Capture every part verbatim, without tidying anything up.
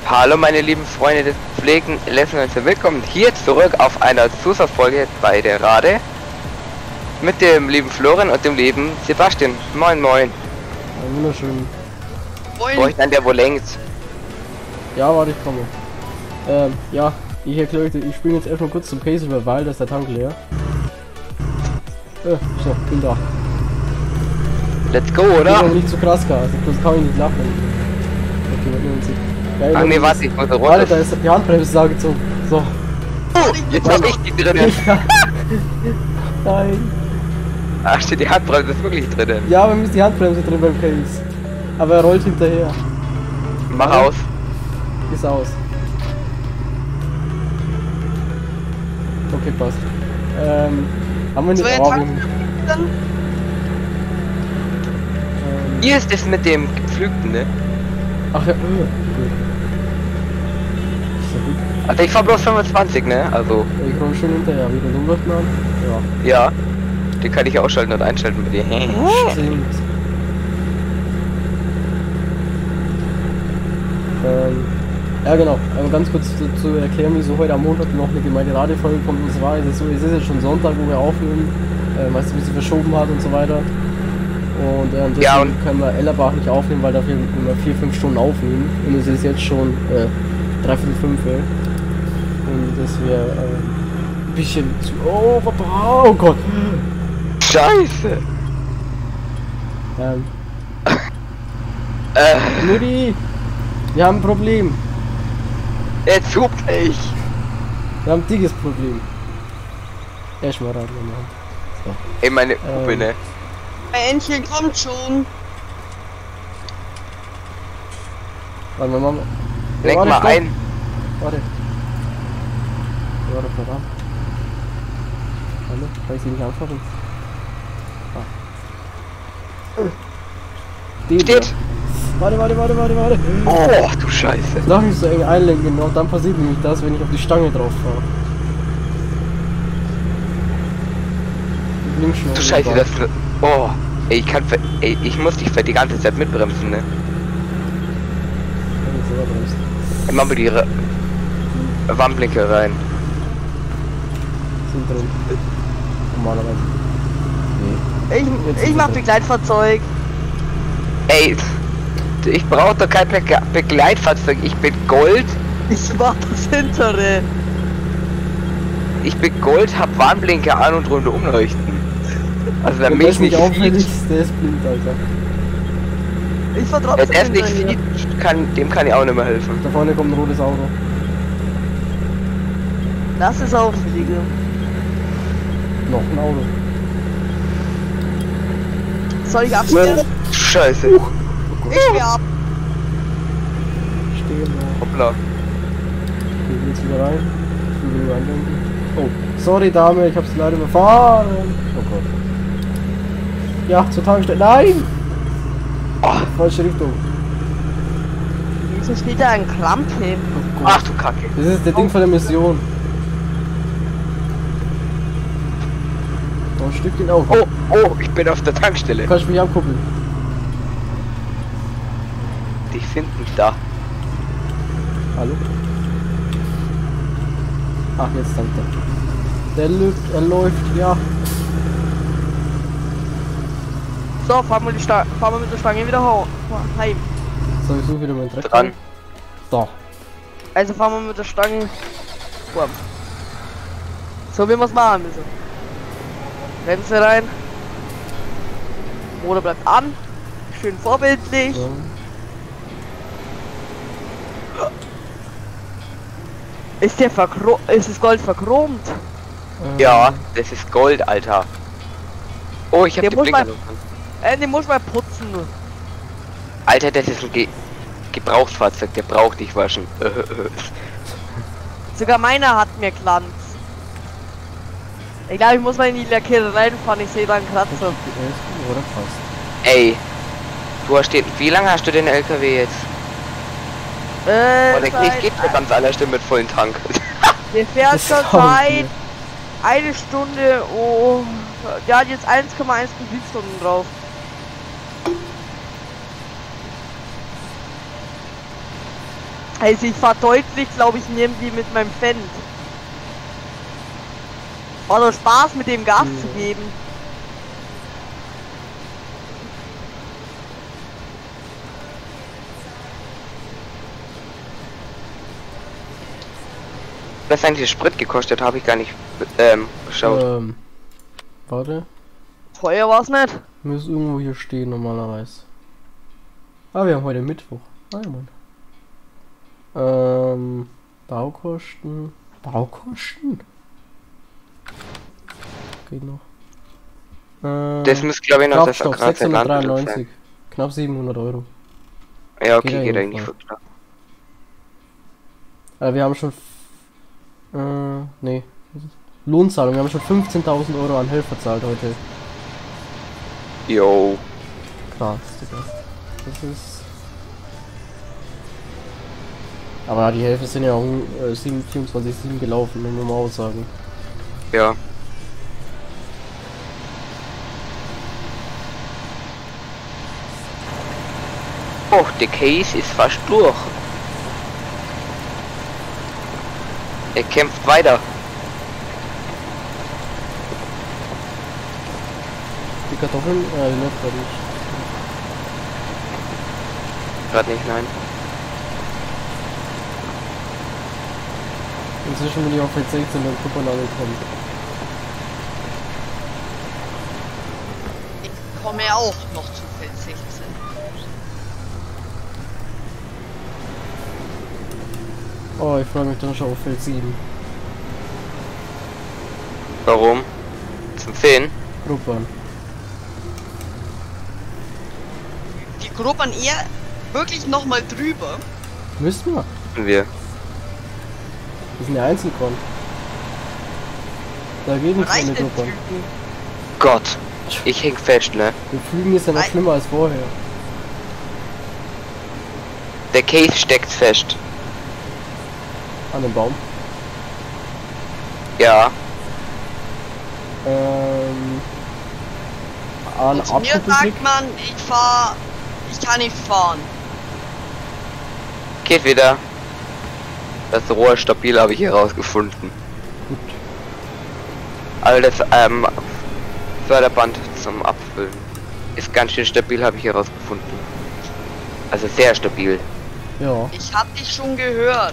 Hallo meine lieben Freunde des Pflegen Lesson und willkommen hier zurück auf einer Zusatzfolge bei der Rade mit dem lieben Florian und dem lieben Sebastian. Moin moin. Ja, wunderschön. Moin. Wo ich dann der wo längst. Ja, warte, ich komme. Ähm, ja, ich erkläre euch, ich spiele jetzt erstmal kurz zum Case über, weil da ist der Tank leer. Äh, so, bin da. Let's go, oder? Ich bin nicht zu krass, Gas. Das kann ich nicht lachen. Okay, warte, man sieht. Ja, Ach nee, warte, ich muss runter. Warte, da ist die Handbremse da gezogen. So. Oh, jetzt hab ich die drinnen. Nein. Ach, steht die Handbremse ist wirklich drinnen. Ja, aber mir ist die Handbremse drin beim Case. Aber er rollt hinterher. Mach aus. Ist aus. Okay, passt. Ähm, haben wir nicht... Oh, wir... ähm, Hier ist es mit dem Gepflügten, ne? Ach ja, äh, gut. Ist ja gut. Also ich fahr bloß fünfundzwanzig, ne? Also. Ich roll schon hinterher, wieder Lumberten an. Ja. Ja. Den kann ich ausschalten und einschalten mit dir. Stimmt. Ähm, ja genau, aber ganz kurz zu, zu erklären, wieso heute am Montag noch eine Gemeinderadiofolge kommt. Und zwar ist es so, es ist jetzt schon Sonntag, wo wir aufnehmen, äh, weißt du, wie sie verschoben hat und so weiter. Und ähm, deswegen ja, und können wir Ellerbach nicht aufnehmen, weil dafür wir vier, fünf Stunden aufnehmen. Und es ist jetzt schon äh, dreiviertel fünf. Und das wäre äh, ein bisschen zu... Oh, oh Gott! Scheiße! Ähm, äh. Mutti! Wir haben ein Problem. Jetzt hub ich! Wir haben ein dickes Problem. Erstmal Radio machen. So. Ey, meine Puppe, ähm, ne? Ein Entchen kommt schon. Warte mal, Mama. Lenk ja, warte, mal stopp. ein. Warte. Warte, verdammt. Warte, kann ich sie nicht anfassen? Ah. Steht. Steht. Warte, warte, warte, warte, warte. Oh, du Scheiße. Darf nicht so eng einlenken, genau. Dann passiert nämlich das, wenn ich auf die Stange drauf fahre. Du Scheiße, das... Oh, ey, ich kann... Ey, ich muss dich für die ganze Zeit mitbremsen, ne? Ich mach mir die Re Warnblinker rein. Sind drin. Normalerweise. Nee. Ich, ich mach Begleitfahrzeug. Ey, ich brauche doch kein Be Begleitfahrzeug. Ich bin Gold. Ich mach das hintere. Ich bin Gold, hab Warnblinker an und runter umleuchten. Also wenn mich nicht auffällig, der ist blind, Alter. Ich fahr trotzdem. Er ist nicht sieht, kann, dem kann ich auch nicht mehr helfen. Da vorne kommt ein rotes Auto. Das ist auffällige. Noch ein Auto. Soll ich abstellen? Scheiße. Uh, oh ich geh ab. Stehen noch. Hoppla. Okay, jetzt wieder rein. Ich will wieder andenken. Oh, sorry Dame, ich hab's leider überfahren. Oh Gott. Ja, zur Tankstelle. Nein! Oh. Falsche Richtung. Wieso steht da ein Kramp hin? Oh Ach du Kacke. Das ist der Ding von der Mission. Oh, ein Stückchen auch. Oh, oh, ich bin auf der Tankstelle. Du kannst mich angucken. Die finden mich da. Hallo? Ach, jetzt dankt er. Der lügt, er läuft, ja. So, fahren wir, die Sta fahren wir mit der Stange wieder heim. So, ich suche wieder meinen Dreck. Dran. So. Also fahren wir mit der Stange. Boah. So wie wir es machen müssen. Bremse rein. Motor bleibt an. Schön vorbildlich. So. Ist der verchro ist das Gold verchromt? Ähm, Ja, das ist Gold, Alter. Oh, ich hab Der die muss Blinker mal- noch an. Äh, den muss man putzen. Alter, das ist ein Ge Gebrauchsfahrzeug, der braucht dich waschen. Sogar meiner hat mir Glanz. Ich glaube, ich muss mal in die Lackiererei fahren, ich sehe da einen Kratzer. Oder fast. Ey, du hast den, wie lange hast du den L K W jetzt? Äh, Oh, der seit- geht schon ganz aller Stimme mit vollen Tank. der fährt Das schon glaub ich seit dir. eine Stunde, oh, der hat jetzt eins Komma eins Benzinstunden drauf. Also ich fahr deutlich, glaube ich, irgendwie mit meinem Fendt. War doch Spaß, mit dem Gas Ja. zu geben. Was eigentlich der Sprit gekostet, habe ich gar nicht ähm, geschaut. Ähm, warte. Teuer war's nicht. Muss irgendwo hier stehen normalerweise. Ah, wir haben heute Mittwoch. Ah ja, Mann. Ähm, Baukosten. Baukosten? Geht noch. Äh, Das müsste, glaube ich, noch Stopp, das stopp, Agrarzeitland sechshundertdreiundneunzig. Knapp siebenhundert Euro. sein. Ja, okay, Geht geht, ja eigentlich jedenfalls. voll klar. Äh, wir haben schon. f- Äh, nee. Lohnzahlung. Wir haben schon fünfzehntausend Euro an Helfer zahlt heute. Jo. Krass, Digga. Das ist. Aber die Hälfte sind ja auch äh, vierundzwanzig sieben gelaufen, muss man auch sagen. Ja. Oh, der Case ist fast durch. Er kämpft weiter. Die Kartoffeln? Äh, die nicht, glaube ich. Gerade nicht, nein. Inzwischen bin ich auf Feld sechzehn und Kuppern angekommen. Ich komme auch noch zu Feld sechzehn. Oh, ich freue mich dann schon auf Feld sieben. Warum? Zum zehn? Gruppern. Die gruppern eher wirklich noch mal drüber. Müssen wir. Wir. Wir sind ja Einzelkorn. Da geht nichts Reicht ohne den Gruppern. Typen. Gott. Ich häng fest, ne? Wir fühlen ist ja noch Nein. schlimmer als vorher. Der Case steckt fest. An dem Baum. Ja. Ähm. An Und zu mir Abschnitt. sagt man, ich fahr... Ich kann nicht fahren. Geht wieder. Das Rohr ist stabil, habe ich hier rausgefunden. Gut. Also das ähm, Förderband zum Abfüllen ist ganz schön stabil, habe ich hier rausgefunden. Also sehr stabil. Ja. Ich hab dich schon gehört.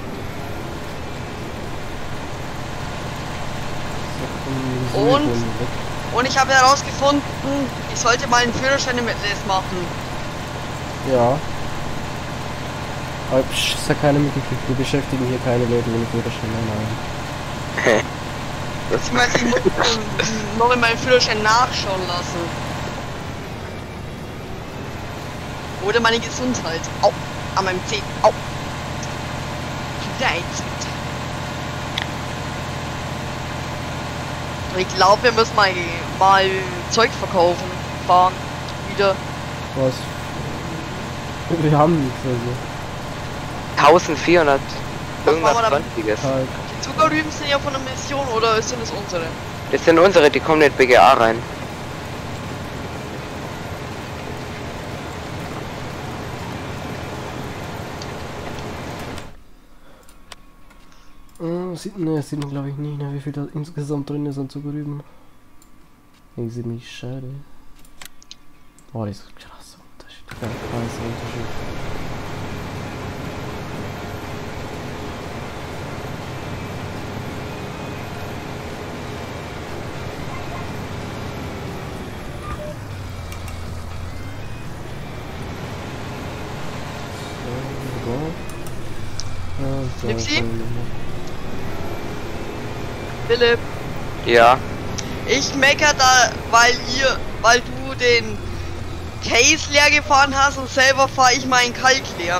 So, Und? Silikon weg. Und ich habe herausgefunden, ich sollte mal einen Führerschein im Atlas machen. Ja. Aber psch, ist ja keiner mitgekriegt. Wir beschäftigen hier keine Leute ohne Führerschein. Nein, nein. Beziehungsweise ich muss ähm, noch in meinem Führerschein nachschauen lassen. Oder meine Gesundheit. Au, an meinem Zeh. Au. Wieder ein Zeh. Ich glaube, wir müssen mal, mal Zeug verkaufen. Fahren. Wieder. Was? Wir haben nichts also. eintausendvierhundert. Was machen wir Irgendwas damit? Sonstiges. Halt. Die Zuckerrüben sind ja von der Mission oder sind das unsere? Das sind unsere, die kommen nicht B G A rein. Äh, sieht, ne, sieht man glaube ich nicht, ne, wie viel da insgesamt drin ist an Zuckerrüben. Ich sehe mich schade. Boah, das ist ein krasser Unterschied. Ganz krasser Unterschied. So, Nipsi? so, Philipp, Ja. ich mecker da, weil ihr, weil du den Case leer gefahren hast und selber fahre ich meinen Kalk leer.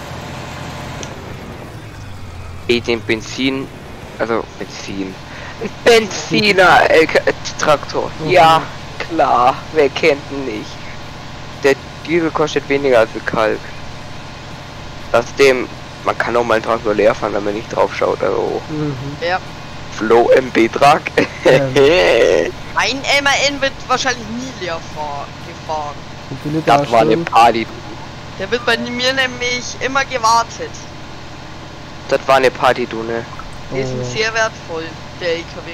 Eh den Benzin. Also Benzin. Benziner L K Traktor. Mhm. Ja, klar. Wer kennt ihn nicht? Der Diesel kostet weniger als der Kalk. Außerdem, man kann auch mal einen Traktor leer fahren, wenn man nicht drauf schaut. Also Mhm. Ja. Flow M B Truck. Ähm. Ein M A N wird wahrscheinlich nie leer fahr gefahren. Wie viele da Das war eine stehen? Party. Der wird bei mir nämlich immer gewartet. Das war eine Partydune. Die sind Oh. sehr wertvoll, der L K W.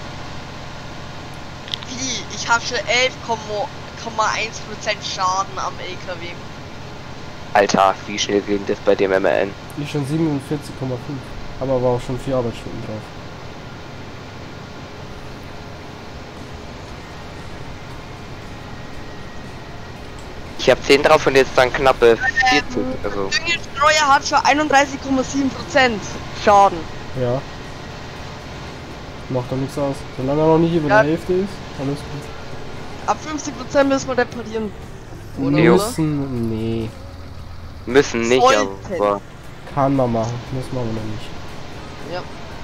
Wie? Ich habe schon elf Komma eins Prozent Schaden am L K W. Alter, wie schnell ging das bei dem M R N? Ich schon siebenundvierzig Komma fünf. Aber aber auch schon vier Arbeitsstunden drauf. Ich habe zehn drauf und jetzt dann knappe vierzig. Also, Düngestreuer hat schon einunddreißig Komma sieben Prozent Schaden. Ja. Macht doch nichts aus. Solange er noch nicht über Ja. der Hälfte ist, alles gut. Ab fünfzig Prozent müssen wir reparieren. Oder? Jo. oder? Müssen, nee. müssen nicht, Sollten. aber Kann man machen, muss man aber noch nicht. Ja.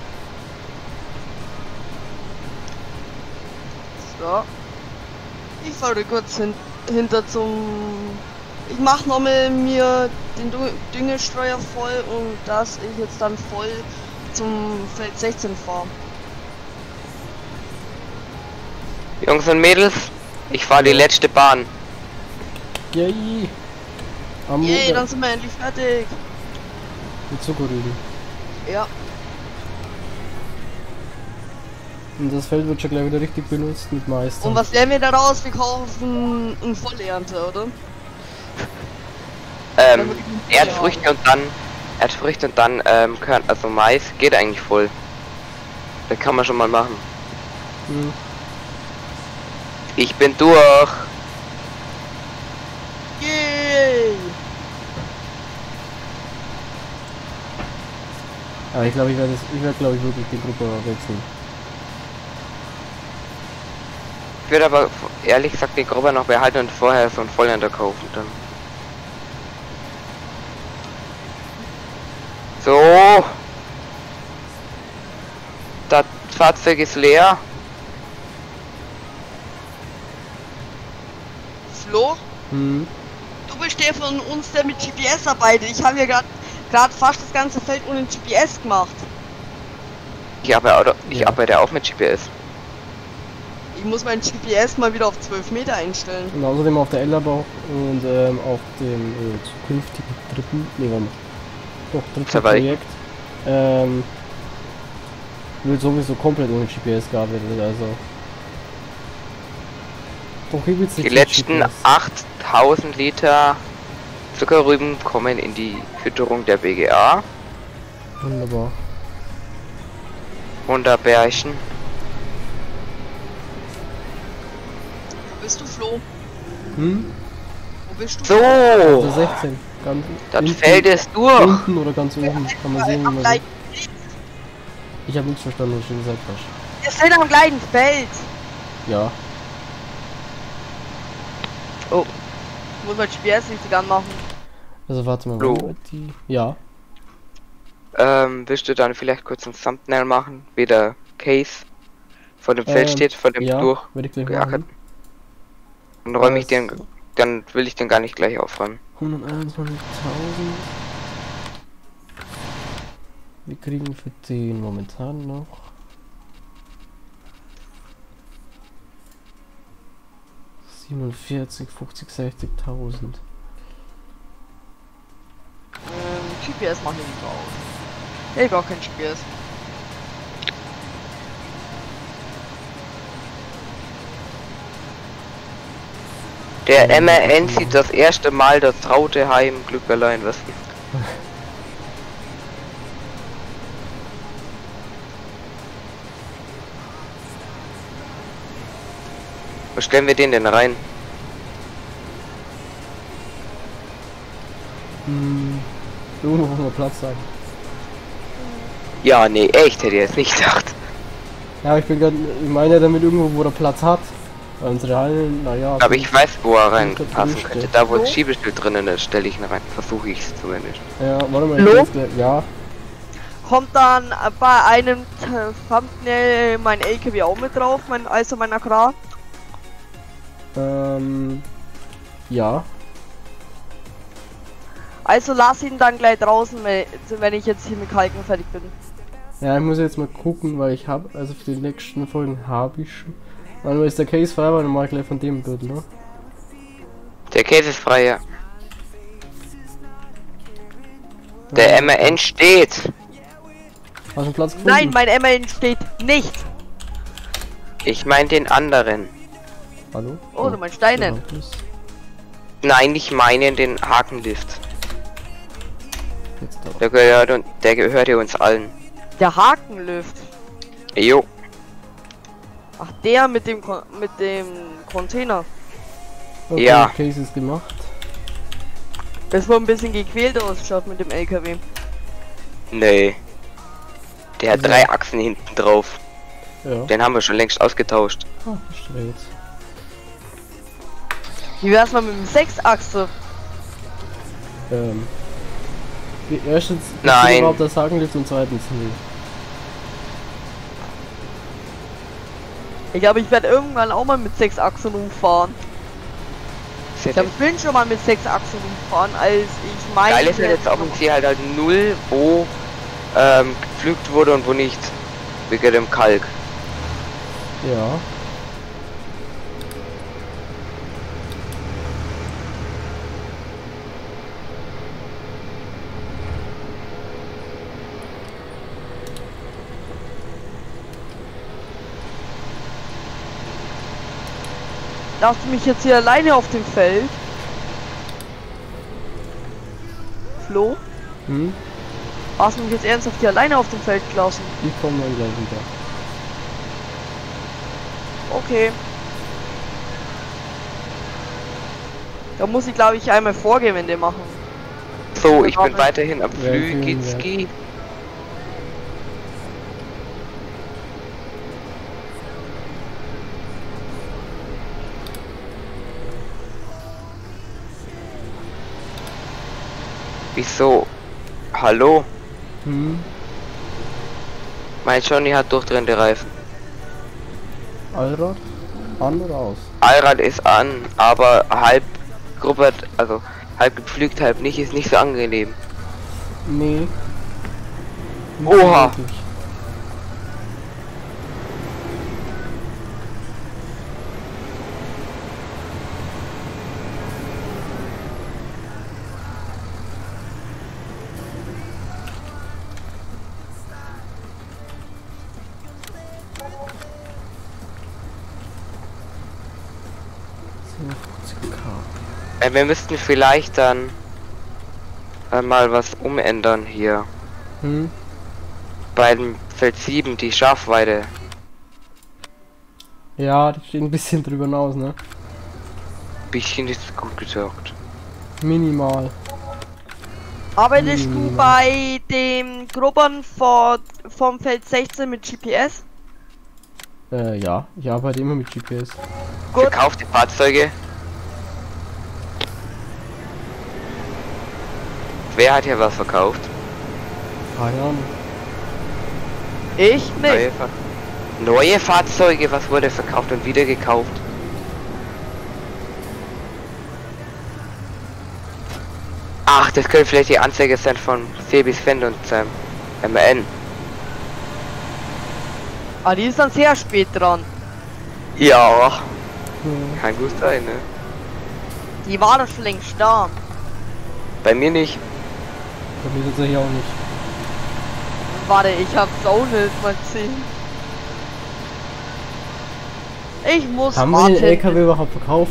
So. Ich fahre kurz hin, hinter zum... Ich mach nochmal mir den Dü- Düngestreuer voll und dass ich jetzt dann voll zum Feld sechzehn fahre. Jungs und Mädels, ich fahre die letzte Bahn. Yay! Am Yay, Montag dann sind wir endlich fertig. mit Zuckerrüben. Ja. Und das Feld wird schon gleich wieder richtig benutzt mit Meister. Und was lernen wir daraus? Wir kaufen eine Vollernte, oder? Wenn Ähm, wir genug Erdfrüchte und dann Erdfrüchte und dann ähm, Körn, also Mais geht eigentlich voll. Das kann man schon mal machen. Hm. Ich bin durch. Yay! Aber ich glaube, ich werde ich werde glaube ich wirklich die Gruppe wechseln. Ich würde aber ehrlich gesagt die Gruppe noch behalten und vorher so ein Vollender kaufen dann. So. Das Fahrzeug ist leer. Flo, Hm. du bist der von uns, der mit G P S arbeitet. Ich habe ja gerade gerade fast das ganze Feld ohne G P S gemacht. Ich arbeite, ich Ja. arbeite auch mit G P S. Ich muss mein G P S mal wieder auf zwölf Meter einstellen. Und außerdem auf der Ellerbau und ähm, auf dem äh, zukünftigen dritten, nee, warte mal. Doch, dritten Zwei. Projekt. Ähm, wird sowieso komplett ohne G P S gearbeitet, also. Doch, hier wird's nicht Die mit letzten G P S. achttausend Liter Zuckerrüben kommen in die Fütterung der B G A. Wunderbar. Wunderbärchen. Wo bist du, Flo? Hm? Wo bist du? So, Also sechzehn. Ganz das hinten- Feld ist durch. Unten oder ganz oben. Kann man sehen, wie Am man gleichen, sieht. Ich habe nichts verstanden, was du gesagt hast. wir sind am gleichen Feld. Ja. Oh. Ich muss mein G P S richtig anmachen. Also warte mal, Bro. wo wird die. Ja. Ähm, willst du dann vielleicht kurz ein Thumbnail machen, wie der Case vor dem Feld Ähm, steht, vor dem ja, durch werde ich gleich geackert. machen. Dann räume ich Das- den, dann will ich den gar nicht gleich aufräumen. hunderteinundzwanzigtausend. Wir kriegen für den momentan noch siebenundvierzig, fünfzig, sechzigtausend. Ähm, G P S mache ich nicht aus. Ich brauche kein G P S. Der M R N sieht das erste Mal das traute Heim Glück allein Westen. Wo stellen wir den denn rein? Hm, irgendwo, wo wir Platz haben. Ja, nee, echt, hätte ich jetzt nicht gedacht. Ja, ich bin gerade, ich meine damit irgendwo, wo der Platz hat. Weil unsere Hallen, naja. Aber ich weiß, wo er reinpassen drinsteht. könnte. Da, wo So? das Schiebeschild drinnen ist, stelle ich ihn rein. Versuche ich es zumindest. Ja, warte mal, Hallo? ich weiß gleich- ja. Kommt dann äh, bei einem äh, Thumbnail mein L K W auch mit drauf, mein, also mein Agrar? Ähm, ja. Also lass ihn dann gleich draußen, wenn wenn ich jetzt hier mit Kalken fertig bin. Ja, ich muss jetzt mal gucken, weil ich habe, also für die nächsten Folgen habe ich schon. Wann ist der Case frei, dann mach ich gleich von dem Bild, ne? Der Case ist frei, ja. Der M R N steht. Hast du einen Platz gefunden? Nein, mein M L steht nicht. Ich meine den anderen. Hallo? Oh, du meinst Steinen. Ja, das- Nein, ich meine den Hakenlift. Jetzt doch. Der gehört und der gehört ja uns allen. Der Hakenlift. Jo. Ach, der mit dem Kon mit dem Container. Okay, Ja. Cases gemacht. Das war ein bisschen gequält ausschaut mit dem L K W. Nee. Der hat Also- drei Achsen hinten drauf. Ja. Den haben wir schon längst ausgetauscht. Ah, verstehe jetzt. Wie wär's mal mit dem Sechsachse? Ähm. die- Erstens, ist Nein. überhaupt das Hakenlift und zweitens nicht. Ich glaube, ich werde irgendwann auch mal mit sechs Achsen umfahren. Ich habe bin schon mal mit sechs Achsen umfahren, als ich meine. Geil ist ja jetzt auch im See halt halt null, wo ähm, gepflügt wurde und wo nicht. Wegen dem Kalk. Ja. Lass mich jetzt hier alleine auf dem Feld. Flo? Hm? Hast du mich jetzt ernsthaft hier alleine auf dem Feld gelassen? Ich komme dann gleich wieder. Okay. Da muss ich glaube ich einmal Vorgewende machen. So, ich bin Ja, weiterhin am Ja, Flügelski. Wieso? Hallo? Hm? Mein Johnny hat durchdrehende Reifen. Allrad? An oder aus? Allrad ist an, aber halb gruppert, also halb gepflügt, halb nicht, ist nicht so angenehm. Nee. Nicht Oha. wirklich. siebenundfünfzig K. Äh, wir müssten vielleicht dann äh, mal was umändern hier. Hm? Bei dem Feld sieben, die Schafweide. Ja, die stehen ein bisschen drüber hinaus, ne? Bisschen ist gut gesagt. Minimal. Arbeitest Hm. du bei dem Grubbern vor, vom Feld sechzehn mit G P S? Äh, ja. Ich arbeite immer mit G P S. Gut. Verkaufte Fahrzeuge. Wer hat hier was verkauft? Keine Ahnung. Ich Neue, nicht. Fa Neue Fahrzeuge, was wurde verkauft und wieder gekauft? Ach, das könnte vielleicht die Anzeige sein von Sebis Fend und seinem M N. Ah, die ist dann sehr spät dran. Ja, Hm. kann gut sein, ne? Die war doch schon längst da. Bei mir nicht. Bei mir tatsächlich auch nicht. Warte, ich hab's auch nicht mal gesehen. Ich muss Haben wir warten. den L K W überhaupt verkauft?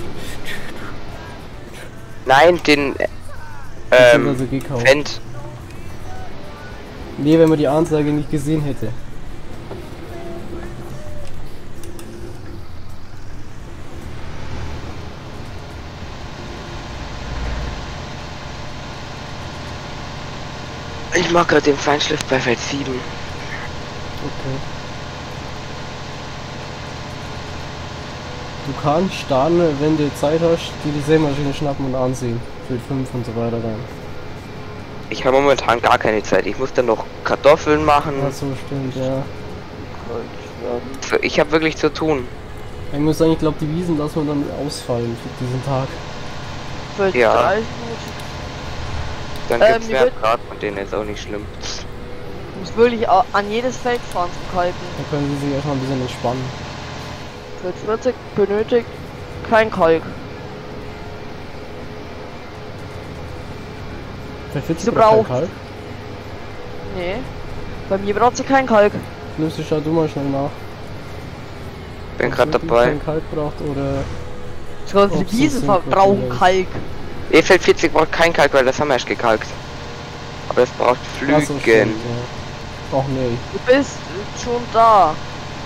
Nein, den ähm, Beziehungsweise gekauft. Fend. Nee, wenn man die Anzeige nicht gesehen hätte. Ich mag gerade den Feinschliff bei Feld sieben. Okay. Du kannst dann, wenn du Zeit hast, dir die Sämaschine schnappen und ansehen. Für fünf und so weiter dann. Ich habe momentan gar keine Zeit. Ich muss dann noch Kartoffeln machen. Ach so, stimmt, ja. Ich habe wirklich zu tun. Ich muss sagen, ich glaube, die Wiesen lassen wir dann ausfallen für diesen Tag. Für Ja. dreißig Dann Ähm, gibt's mir mehr wird- Grad und denen ist auch nicht schlimm. muss wirklich au- an jedes Feld fahren zum Kalten. Dann können sie sich erstmal ein bisschen entspannen. Feld vierzig benötigt kein Kalk. Bei vierzig Du braucht kein brauchst- Kalk. Nee. Bei mir braucht sie keinen Kalk. Nimmst du, schau du mal schnell nach. Bin Ob gerade wirklich dabei. kein Kalk braucht oder... Sogar Ob die sie Wiese sind verbrauchen wirklich- Kalk. E-Feld vierzig braucht kein Kalk, weil das haben wir erst gekalkt. Aber das braucht Ach Flügen. so, stimmt, ja. Och nee. Du bist schon da.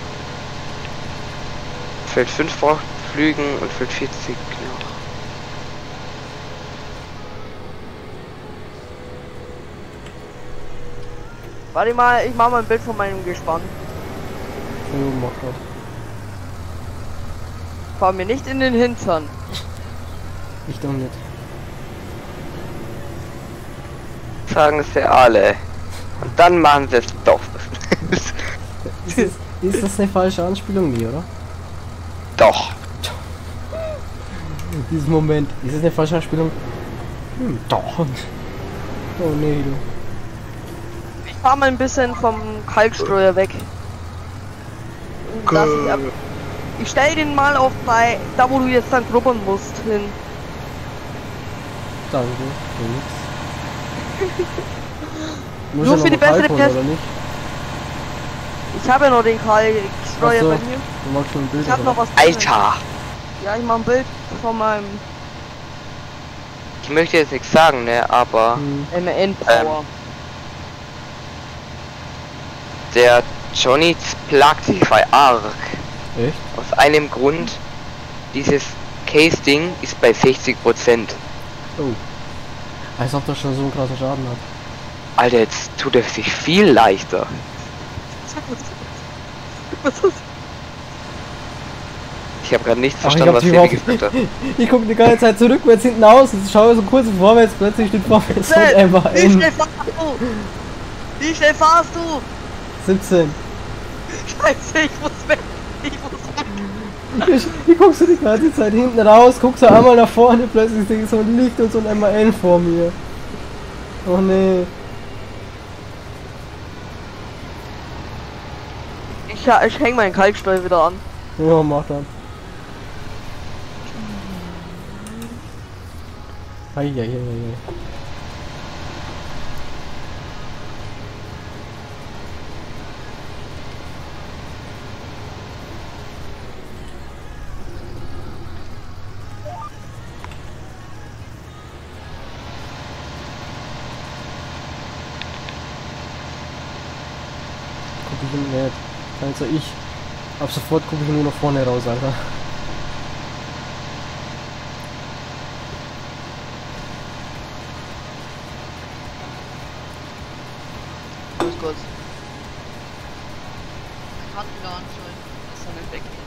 Feld fünf braucht Flügen und Feld vierzig noch. Warte mal, ich mache mal ein Bild von meinem Gespann. Jo, mach grad. Fahr mir nicht in den Hintern. Ich doch nicht. Sagen sie alle. Und dann machen sie es doch. Ist das, ist das eine falsche Anspielung, nie, oder? Doch. Diesen Moment. Ist das eine falsche Anspielung? Hm, doch. Oh nee, du. Ich fahr mal ein bisschen vom Kalkstreuer weg. Und lass ich, ab. ich stell den mal auf bei, da wo du jetzt dann grubbern musst, hin. Danke. Für nix. Muss Nur ja für noch die Kalk bessere holen, Pers- oder nicht? Ich habe ja noch den Kalkstreuer Ach so. bei mir. Du machst schon ein Bild. Ich hab oder? noch was. Alter! Ja, ich mach ein Bild von meinem Ich möchte jetzt nichts sagen, ne, aber Hm. M N Power. der Johnny plagt sich bei arg. Echt? Aus einem Grund, dieses Case-Ding ist bei sechzig Prozent. Oh. Als ob das schon so einen krassen Schaden hat. Alter, jetzt tut er sich viel leichter. Was ist das? Ich habe gerade nichts Ach, ich verstanden, was hab's Sebi überhaupt- gesagt hat. Ich gucke die ganze Zeit zurückwärts hinten aus und schaue so kurz vorwärts, plötzlich steht vor mir so ein M A Wie N. schnell fahrst du? Wie schnell fahrst du? siebzehn. Scheiße, ich muss weg. Ich muss weg. Ich, ich guck so die ganze Zeit hinten raus, guck so einmal nach vorne, plötzlich sehe ich so ein Licht und so ein M A N vor mir. Oh nee. Ich, ja, ich häng meinen Kalksteuer wieder an. Ja, mach dann. Eieieiei. Guck ich nicht. Also ich. Ab sofort gucke ich nur nach vorne raus, Alter. Los kurz. Karten wieder anschalten. Das soll nicht weggehen.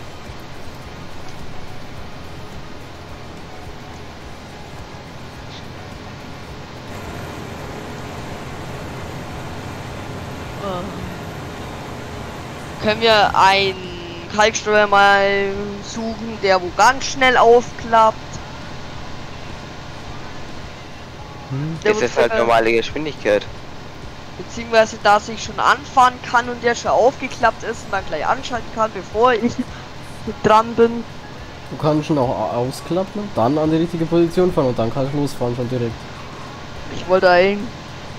Können wir einen Kalksteuer mal suchen, der wo ganz schnell aufklappt? Hm? Der Das wo ist halt circa- normale Geschwindigkeit. Beziehungsweise, dass ich schon anfahren kann und der schon aufgeklappt ist und dann gleich anschalten kann, bevor ich dran bin. Du kannst ihn auch ausklappen, dann an die richtige Position fahren und dann kannst du losfahren schon direkt. Ich wollte ein.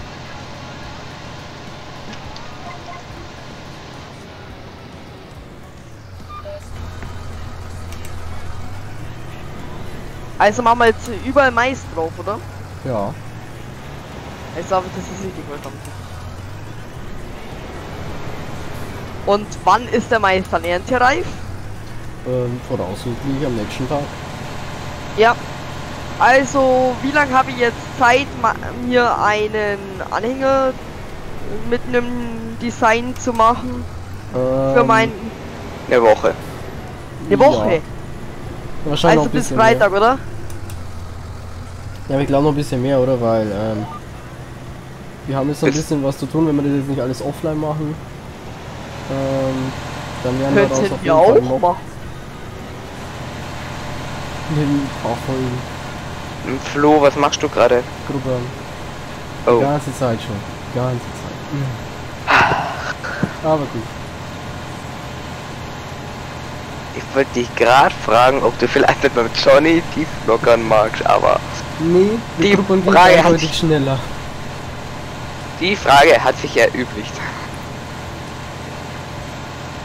Also machen wir jetzt überall Mais drauf, oder? Ja. Ich glaube, das ist richtig verstanden. Und wann ist der Mais dann erntereif? Ähm, voraussichtlich am nächsten Tag. Ja. Also, wie lange habe ich jetzt Zeit, ma- mir einen Anhänger mit einem Design zu machen? Ähm, Für mein... Eine Woche. Eine Woche? Ja. Wahrscheinlich Also noch ein bis bisschen Freitag, oder? mehr. Ja, aber ich glaube noch ein bisschen mehr, oder? Weil, ähm, wir haben jetzt noch ein Bis- bisschen was zu tun, wenn wir das jetzt nicht alles offline machen. Ähm, dann werden wir daraus Könnten auf wir jeden Fall auch noch machen. einen paar Folgen Hm, Flo, was machst du gerade? grubbern. Oh. Die ganze Zeit schon. Die ganze Zeit. Aber gut. Ich wollte dich gerade fragen, ob du vielleicht mit meinem Johnny tieflockern magst, aber Nee, Die die Gruppen geht Frage hat eindeutig sich- schneller. die Frage hat sich erübrigt.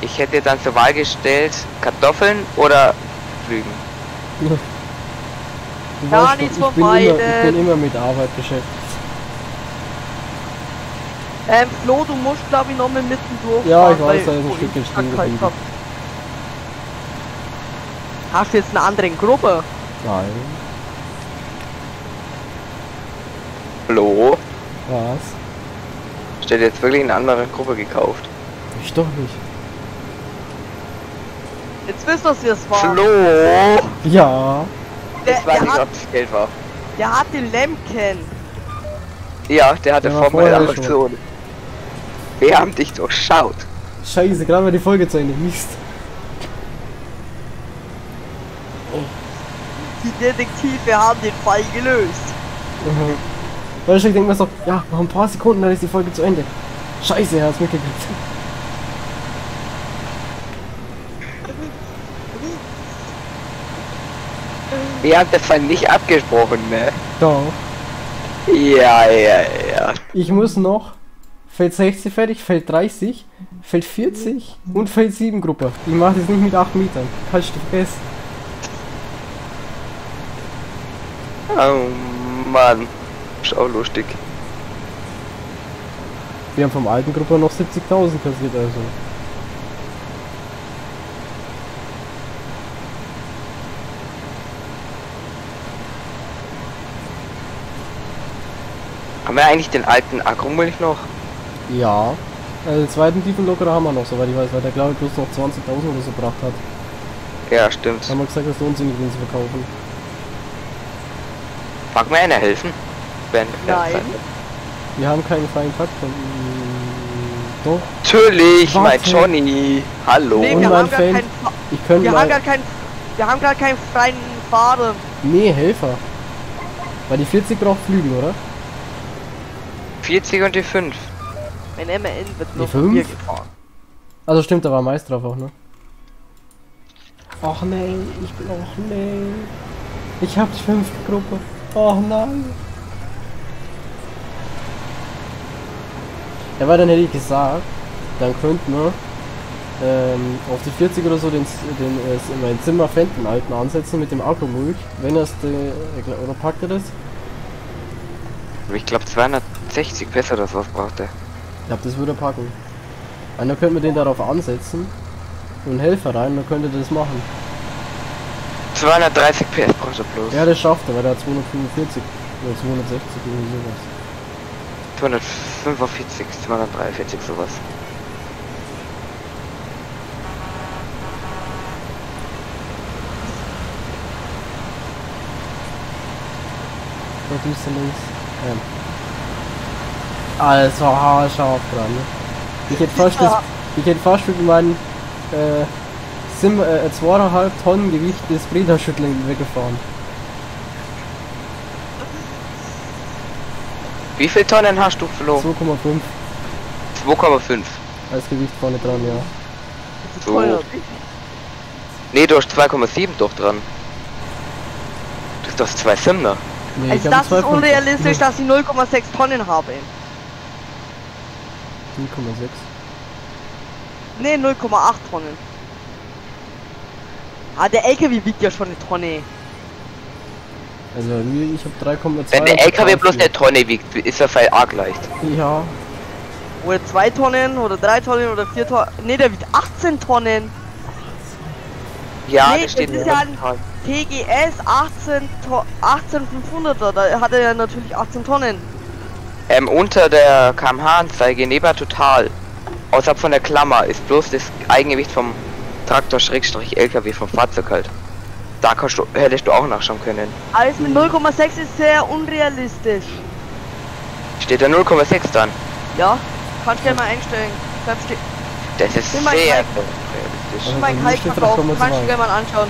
Ich hätte dann zur Wahl gestellt, Kartoffeln oder Flügen. Du Gar weißt doch, nichts ich von bin, immer, ich bin beiden. immer mit Arbeit beschäftigt. Ähm, Flo, du musst glaube ich noch mal mitten durch. Ja, ich weiß, weil- da ist ein wo Stückchen ich stehen Kack halt geblieben. hab. Hast du jetzt eine andere Gruppe? Nein. Flo, Was? steht jetzt wirklich eine andere Gruppe gekauft. Ich doch nicht. Jetzt wisst ihr, wie es war. Flo! Ja. Der, Ich weiß der, nicht, hat, ob das Geld war. der hat den Lemken. Ja, der hatte Der war Formel vorher Aktion. Wir haben dich durchschaut. Scheiße, gerade war die Folge zu Ende. Mist. Die Detektive haben den Fall gelöst. Mhm. Weil ich denke mir so, ja, noch ein paar Sekunden, dann ist die Folge zu Ende. Scheiße, er hat's mitgekriegt. Wir haben das Fall nicht abgesprochen, ne? Doch. Ja, ja, ja. Ich muss noch Feld sechzig fertig, Feld dreißig, Feld vierzig und Feld sieben Gruppe. Ich mache das nicht mit acht Metern. Kannst du vergessen. Oh Mann. Ist auch lustig. Wir haben vom alten Gruppe noch siebzigtausend kassiert, also. Haben wir eigentlich den alten Agromilch noch? Ja. Also den zweiten Tiefenlockerer haben wir noch, soweit ich weiß, weil der glaube ich bloß noch zwanzigtausend oder so gebracht hat. Ja, stimmt. Da haben wir gesagt, das lohnt sich nicht, den zu verkaufen. Mag mir einer helfen? Ben, Nein. Wir haben keinen freien Takt von. Doch. Natürlich, mein Warte. Johnny. Hallo. Nee, Und wir mein haben gar Fan. keinen Fa- Ich könnte wir haben mal. gar keinen wir haben gar keinen freien Fahrer. Nee, Helfer. Weil die vierzig braucht Flügen, oder? vierzig und die fünf. Mein M N wird nur Die von mir fünf? gefahren. Also stimmt, da war meist drauf auch, ne? Ach nee, ich bin. Ach nee. Ich hab die fünfte Gruppe. Oh nein. Ja, weil dann hätte ich gesagt, dann könnten wir ähm, auf die vierzig oder so den, den äh, mein Zimmer Fenton alten ansetzen mit dem Agromulch. Wenn er es, äh, oder packt er das? Ich glaube zweihundertsechzig besser, das was brauchte. Ich glaube, das würde er packen. Und dann könnten wir den darauf ansetzen und einen Helfer rein, dann könnte er das machen. zweihundertdreißig P S braucht er bloß. Ja, das schafft er, weil der hat zweihundertfünfundvierzig oder zweihundertsechzig irgendwie sowas. zweihundertfünfundvierzig, zweihundertdreiundvierzig, sowas. Da düster links. Ähm. Ah, das war haarscharf dran, ne? Ich hätte fast das, ich hätte fast mit meinem äh, Sim, äh, zweieinhalb Tonnen Gewicht des Bretterschütteln weggefahren. Wie viel Tonnen hast du, Flo? zwei Komma fünf zwei Komma fünf. als Gewicht vorne dran, ja. So. Nee, du hast zwei Komma sieben doch dran. Du hast doch zwei Simner. Nee, Also ich hab das zwei ist Komma fünf. unrealistisch, dass ich null Komma sechs Tonnen habe. null Komma sechs. Ne, null Komma acht Tonnen. Ah, der L K W wiegt ja schon eine Tonne. Also mir- ich habe drei Komma zwei. Wenn der L K W bloß eine Tonne wiegt, ist er voll arg leicht. Ja, Oder zwei Tonnen, oder drei Tonnen, oder vier Tonnen. Ne, der wiegt achtzehn Tonnen. Ja, Nee, das steht das ist in ja der ein- Original. T G S achtzehn, To- achtzehn fünfhunderter, da hat er ja natürlich achtzehn Tonnen. Ähm, unter der K M H-Anzeige neben total. Außerhalb von der Klammer ist bloß das Eigengewicht vom Traktor-L K W vom Fahrzeug halt. Da kannst du, hättest du auch nachschauen können. Alles mit null Komma sechs ist sehr unrealistisch. Steht da null Komma sechs dran. Ja, kannst gerne mal einstellen. Kannst du Das ist Nimm mal sehr Kalk. realistisch. Also mein bei mir Kalk steht verkaufen, drei Komma zwei. kannst du gerne mal anschauen.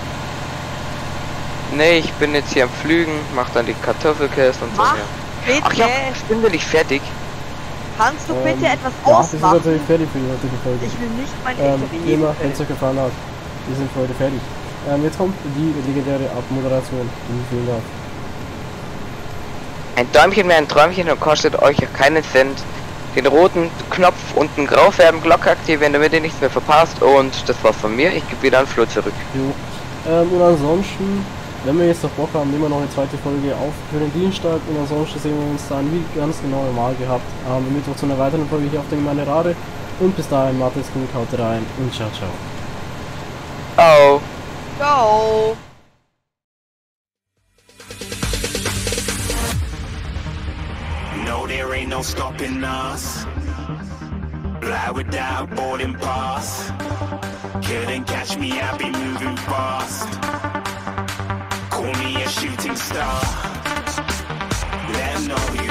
Nee, ich bin jetzt hier am Flügen, mach dann die Kartoffelkäse und so. Mach Ja. bitte, Ach ja, ich bin noch nicht fertig. kannst du bitte Ähm, etwas ja, das ist ausmachen? natürlich fertig für die heutige Folge. Ich will nicht mein Ähm, L K W wie immer, heben. wenn es euch gefallen hat. Wir sind für heute fertig. Ähm, jetzt kommt die legendäre Abmoderation, die ich fehlen darf. Ein Däumchen mehr ein Träumchen und kostet euch ja keinen Cent. den roten Knopf unten grau färben, Glocke aktivieren, damit ihr nichts mehr verpasst. Und das war's von mir. Ich gebe wieder an Flo zurück. Jo. Ähm, und ansonsten, wenn wir jetzt noch Bock haben, nehmen wir noch eine zweite Folge auf für den Dienstag. Und ansonsten sehen wir uns dann wie ganz genau normal gehabt am Mittwoch zu einer weiteren Folge hier auf der Gemeinde Rade. Und bis dahin, macht es gut, haut rein und ciao, ciao. Oh. Ciao. No, there ain't no stopping us. Fly without boarding pass. Couldn't catch me, I'll be moving fast. Call me a shooting star. Let 'em know you